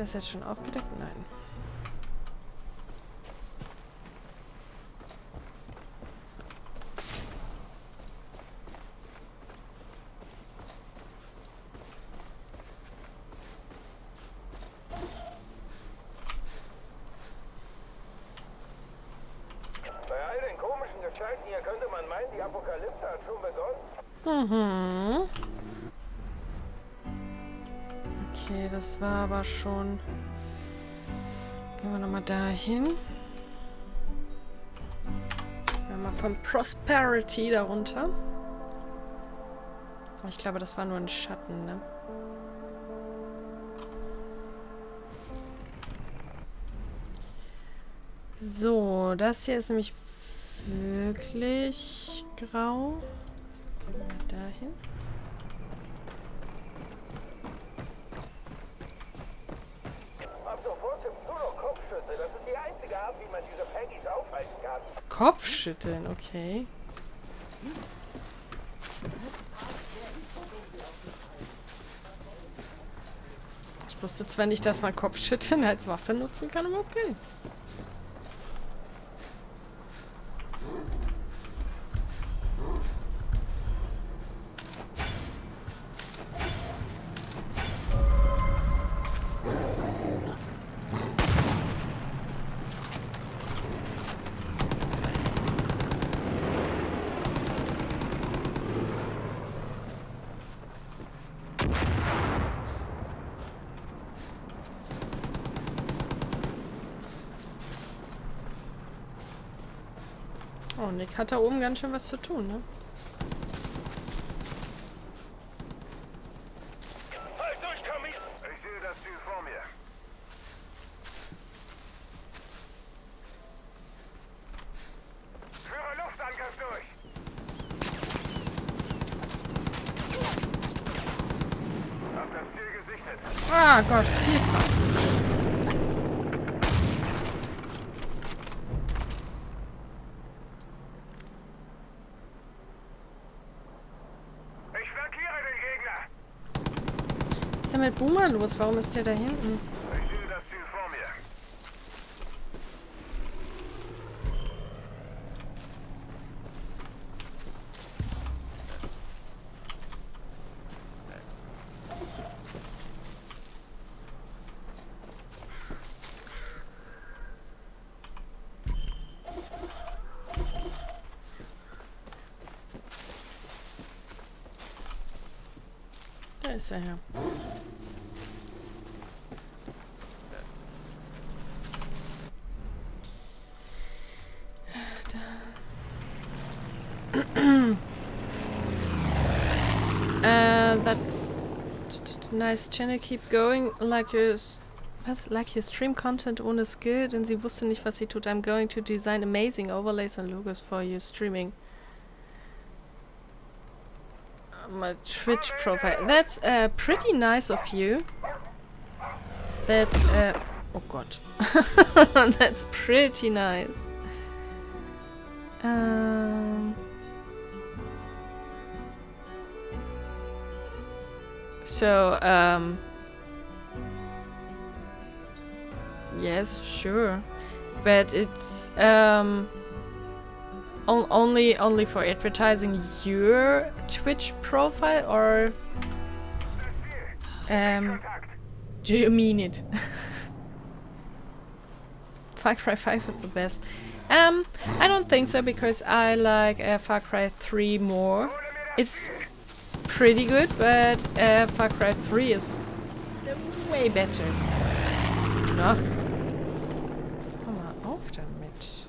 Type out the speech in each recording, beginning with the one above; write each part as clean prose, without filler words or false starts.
das jetzt schon aufgedeckt? Nein. Bei all den komischen Gestalten hier könnte man meinen, die Apokalypse hat schon begonnen. Mhm. Okay, das war aber schon... Gehen wir nochmal dahin. Gehen wir mal von Prosperity darunter. Ich glaube, das war nur ein Schatten, ne? So, das hier ist nämlich wirklich grau. Gehen wir dahin. Ab sofort gibt's nur noch Kopfschüsse. Das ist die einzige Art, wie man diese Paggys aufhalten kann. Kopfschütteln, okay. Ich wusste zwar nicht, dass man Kopfschütteln als Waffe nutzen kann, aber okay. Oh, Nick hat da oben ganz schön was zu tun, ne? Halt durch, komm hier! Ich sehe das Ziel vor mir. Führe Luftangriff durch! Hab das Ziel gesichtet. Ah Gott, viel Spaß. Ich flankiere den Gegner! Was ist denn mit Boomer los? Warum ist der da hinten? Ich sehe das Ziel vor mir. Da ist er ja. That's nice channel. Keep going like your stream content ohne Skill, denn sie wusste nicht, was sie tut. I'm going to design amazing overlays and logos for your streaming. My Twitch profile. That's pretty nice of you. That's oh Gott. That's pretty nice. So, yes, sure, but it's only for advertising your Twitch profile, or do you mean it? Far Cry 5 is the best. I don't think so, because I like Far Cry 3 more. It's pretty good, but Far Cry 3 is way better. Na? Komm mal auf damit.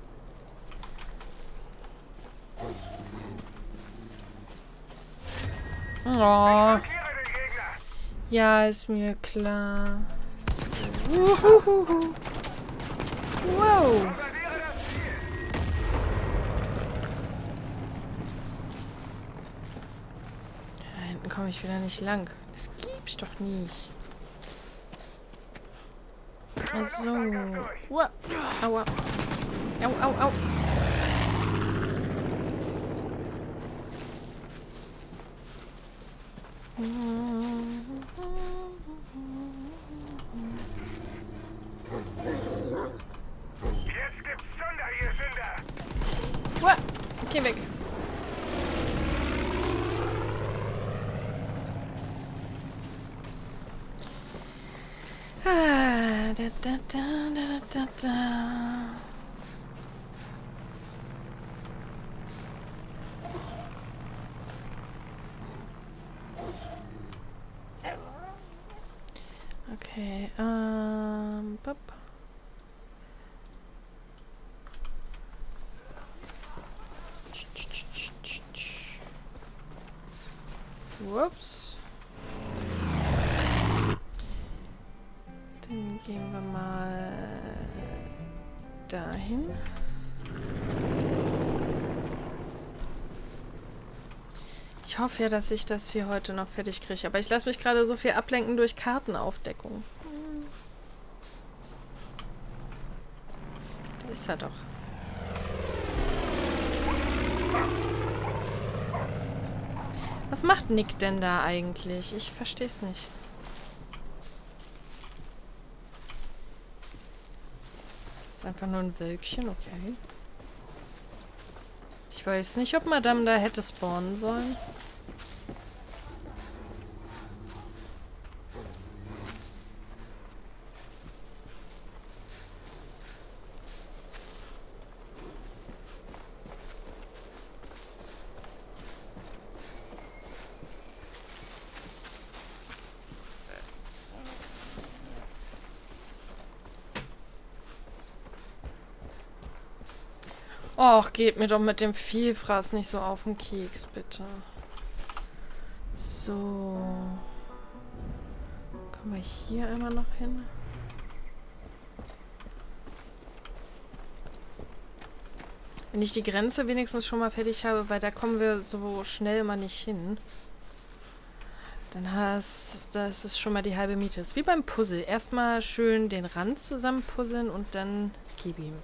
Oh. Ja, ist mir klar. Uhuhuhu. Wow. Da hinten komme ich wieder nicht lang. Das gibt's doch nicht. Also. Wow. Aua. Au, au, au. Uah, geh weg. Ah, da, da, da, da, da, da. Okay, pop. Ups. Dann gehen wir mal dahin. Ich hoffe ja, dass ich das hier heute noch fertig kriege. Aber ich lasse mich gerade so viel ablenken durch Kartenaufdeckung. Da ist er doch. Was macht Nick denn da eigentlich? Ich verstehe es nicht. Das ist einfach nur ein Wölkchen, okay. Ich weiß nicht, ob Madame da hätte spawnen sollen. Och, geht mir doch mit dem Vielfraß nicht so auf den Keks, bitte. So. Kommen wir hier einmal noch hin? Wenn ich die Grenze wenigstens schon mal fertig habe, weil da kommen wir so schnell mal nicht hin. Dann das ist schon mal die halbe Miete. Das ist wie beim Puzzle. Erstmal schön den Rand zusammenpuzzeln und dann gib ihm.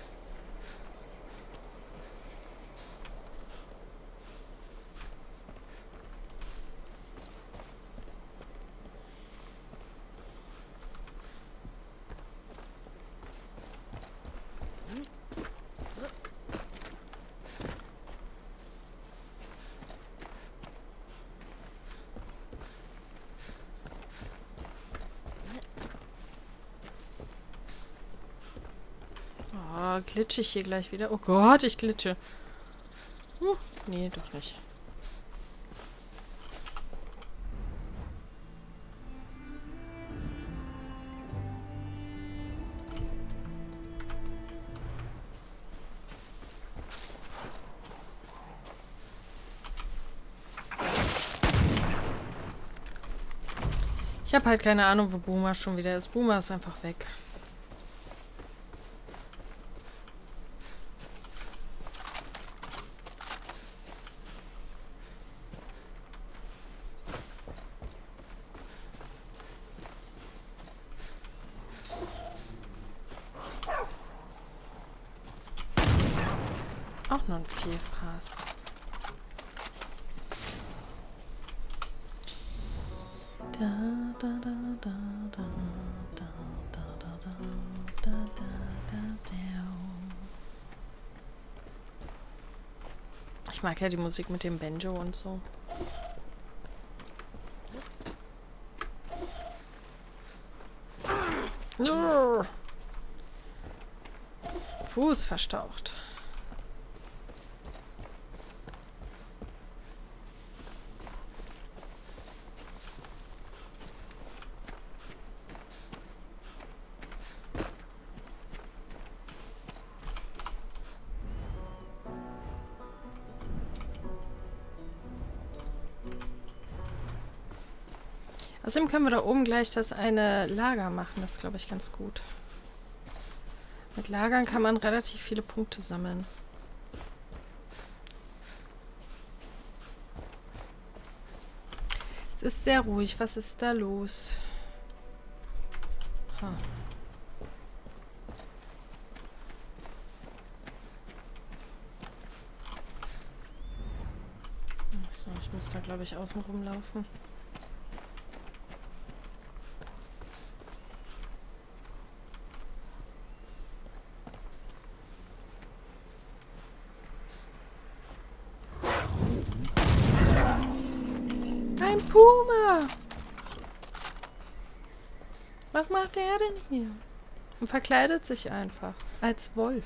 Oh, glitsche ich hier gleich wieder? Oh Gott, ich glitsche. Nee, doch nicht. Ich habe halt keine Ahnung, wo Boomer schon wieder ist. Boomer ist einfach weg. Auch noch ein Vielfraß. Da, da, da, da, da, da, da, da, da, da, da, da. Ich mag ja die Musik mit dem Banjo und so. Fuß verstaucht. Außerdem können wir da oben gleich das eine Lager machen. Das ist, glaube ich, ganz gut. Mit Lagern kann man relativ viele Punkte sammeln. Es ist sehr ruhig. Was ist da los? Ha. Achso, ich muss da, glaube ich, außen rumlaufen. Ein Puma! Was macht der denn hier? Und verkleidet sich einfach als Wolf.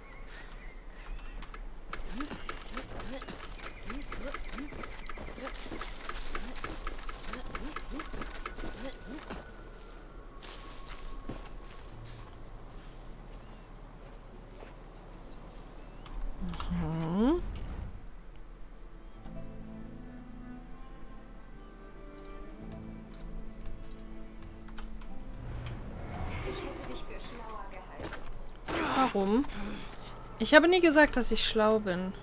Mhm. Warum? Ich habe nie gesagt, dass ich schlau bin.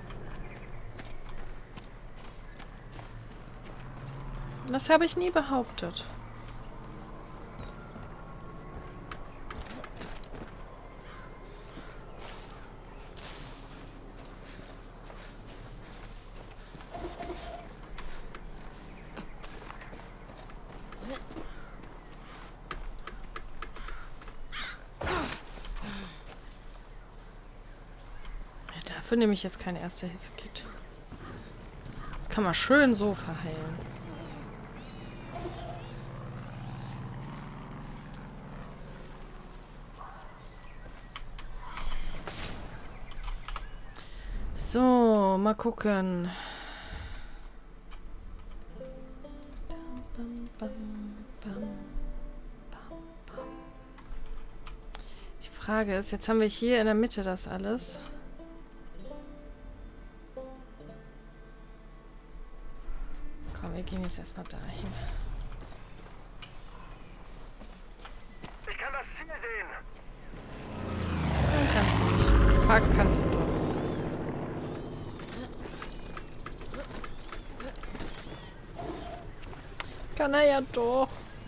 Das habe ich nie behauptet. Dafür nehme ich jetzt kein Erste-Hilfe-Kit. Das kann man schön so verheilen. So, mal gucken. Die Frage ist, jetzt haben wir hier in der Mitte das alles. Komm, wir gehen jetzt erstmal dahin. Ich kann das Ziel sehen. Dann kannst du nicht. Fuck, kannst du doch. Kann er ja doch.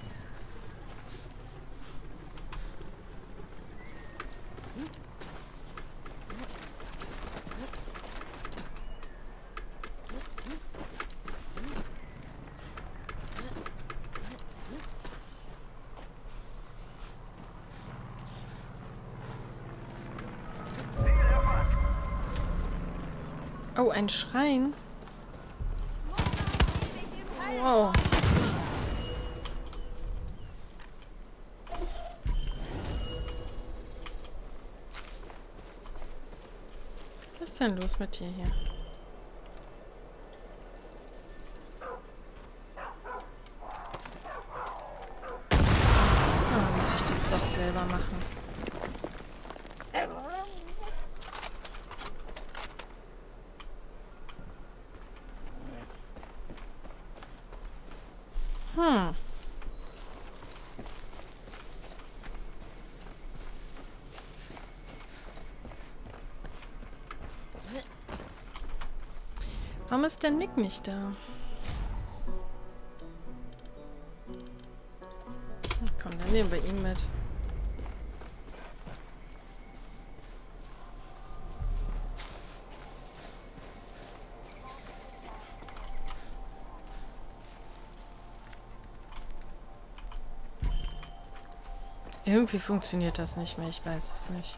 Oh, ein Schrein. Wow. Was ist denn los mit dir hier? Oh, muss ich das doch selber machen. Warum ist der Nick nicht da? Komm, dann nehmen wir ihn mit. Irgendwie funktioniert das nicht mehr, ich weiß es nicht.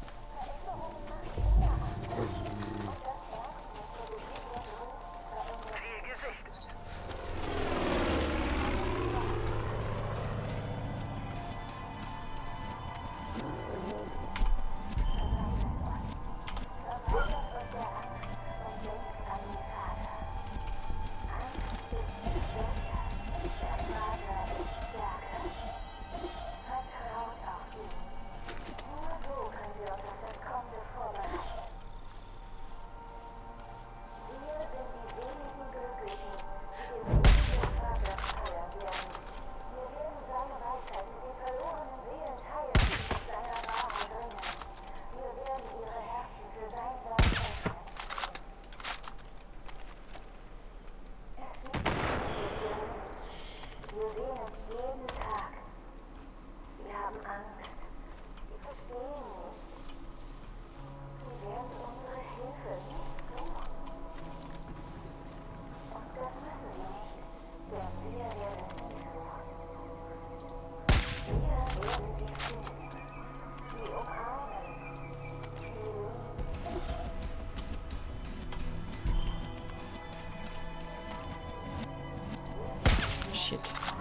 shit.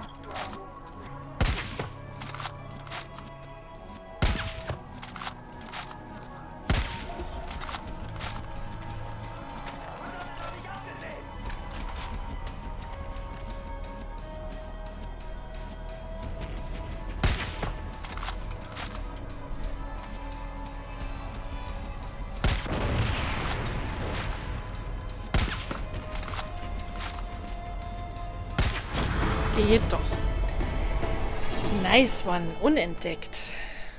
Geht doch. Nice one. Unentdeckt.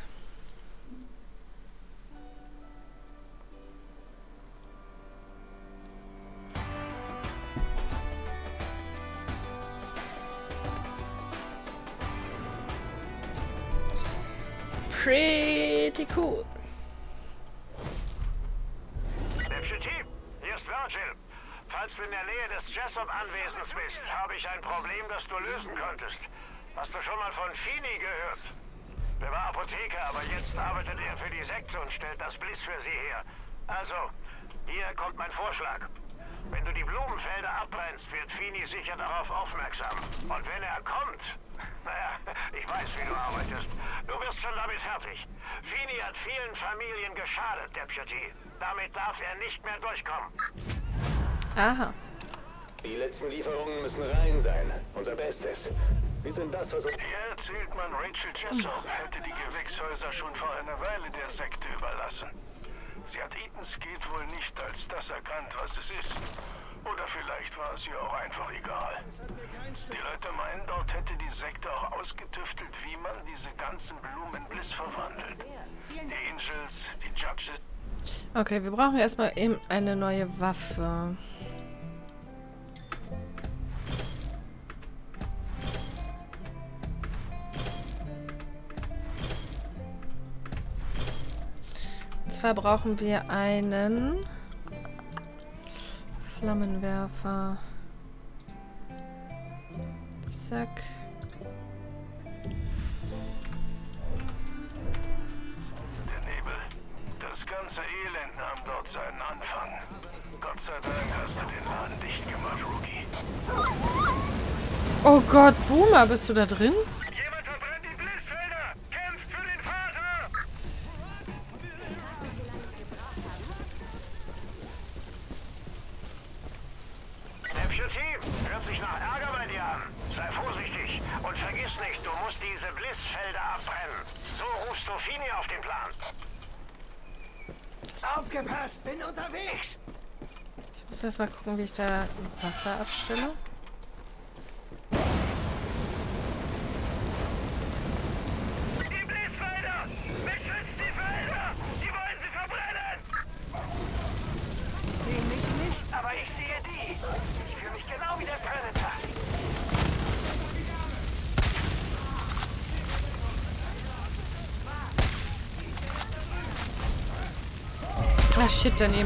Pretty cool. Deputy, hier ist Virgil. Falls du in der Nähe des Jessup-Anwesens bist, habe ich ein Problem, das du lösen könntest. Hast du schon mal von Feeney gehört? Der war Apotheker, aber jetzt arbeitet er für die Sekte und stellt das Bliss für sie her. Also, hier kommt mein Vorschlag. Wenn du die Blumenfelder abbrennst, wird Feeney sicher darauf aufmerksam. Und wenn er kommt, naja, ich weiß, wie du arbeitest. Du wirst schon damit fertig. Feeney hat vielen Familien geschadet, Deputy. Damit darf er nicht mehr durchkommen. Aha. Die letzten Lieferungen müssen rein sein. Unser Bestes. Sie sind das, was uns... Hier erzählt man, Rachel Jessup hätte die Gewächshäuser schon vor einer Weile der Sekte überlassen. Sie hat Eaton's Gate wohl nicht als das erkannt, was es ist. Oder vielleicht war es ihr auch einfach egal. Die Leute meinen, dort hätte die Sekte auch ausgetüftelt, wie man diese ganzen Blumen in Bliss verwandelt. Die Angels, die Judges... Okay, wir brauchen erstmal eben eine neue Waffe. Und zwar brauchen wir einen Flammenwerfer. Zack. Das ganze Elend nahm dort seinen Anfang. Gott sei Dank hast du den Laden dicht gemacht, Rookie. Oh Gott, Boomer, bist du da drin? Jemand verbrennt die Blissfelder! Kämpft für den Vater! Deputy, hört sich nach Ärger bei dir an. Sei vorsichtig und vergiss nicht, du musst diese Blissfelder abbrennen. So rufst du Feeney auf den Plan. Aufgepasst, bin unterwegs! Ich muss erst mal gucken, wie ich da Wasser abstelle. Die Blissfelder! Beschützt die Felder! Die wollen sie verbrennen! Sie sehen mich nicht, aber ich sehe die. Ich fühle mich genau wie der Predator. Ah, shit, daneben.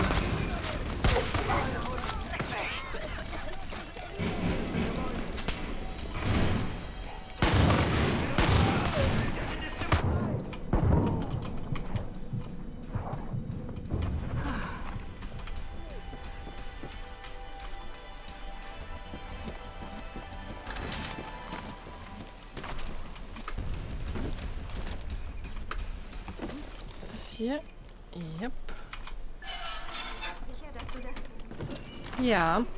Ist das hier? Yep. Ja.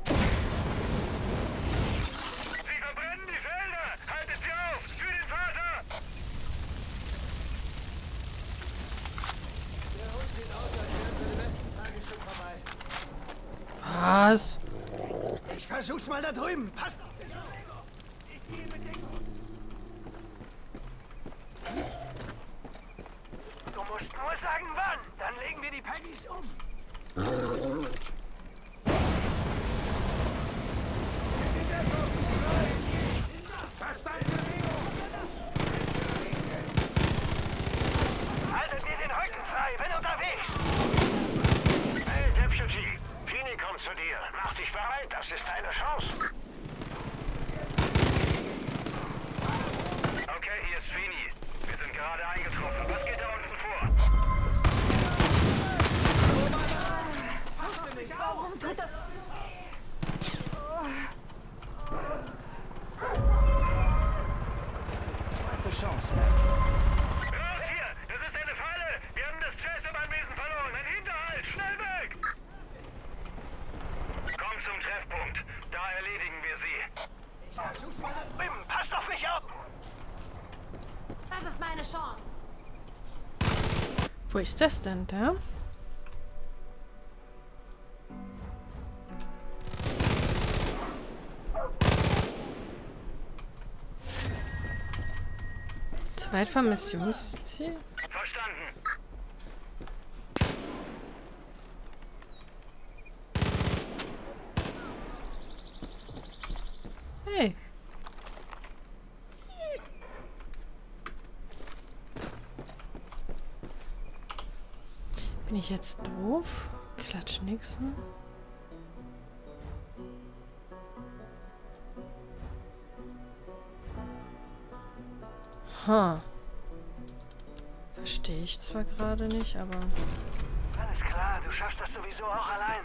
Sie verbrennen die Felder! Haltet sie auf! Für den Vater! Was? Ich versuch's mal da drüben. Passt auf dich auf. Ich gehe mit dir. Du musst nur sagen, wann! Dann legen wir die Paggys um! Haltet ihr den Rücken frei, bin unterwegs! Hey, Deputy, Feeney kommt zu dir. Mach dich bereit, das ist deine Chance. Okay, hier ist Feeney. Wir sind gerade eingetroffen. Was geht da unten vor? Warum tut das? Versuch's mal da Drüben, passt auf mich auf! Das ist meine Chance. Wo ist das denn da? Zu weit vom Missionsziel? Verstanden. Hey. Bin ich jetzt doof? Klatsch nix. Ha. Verstehe ich zwar gerade nicht, aber... Alles klar, du schaffst das sowieso auch allein.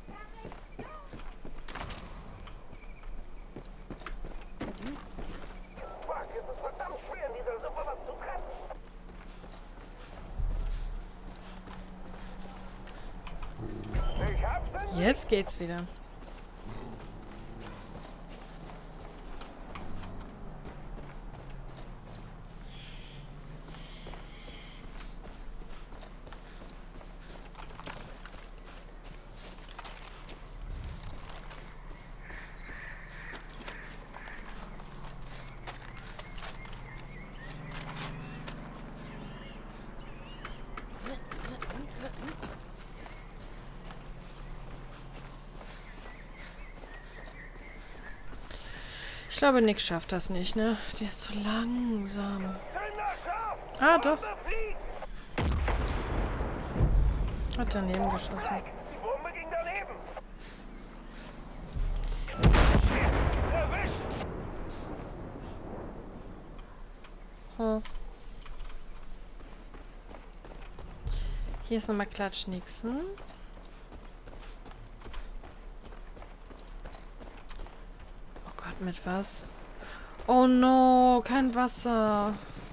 Fuck, es ist verdammt schwer, in dieser Suppe was zu treffen. Ich hab's denn. Jetzt geht's wieder. Ich glaube, Nick schafft das nicht, ne? Der ist zu langsam. Ah, doch. Hat daneben geschossen. Die Bombe ging daneben. Erwischt. Hm. Hier ist nochmal Klatschnixen. Oh Gott, mit was? Oh no, kein Wasser.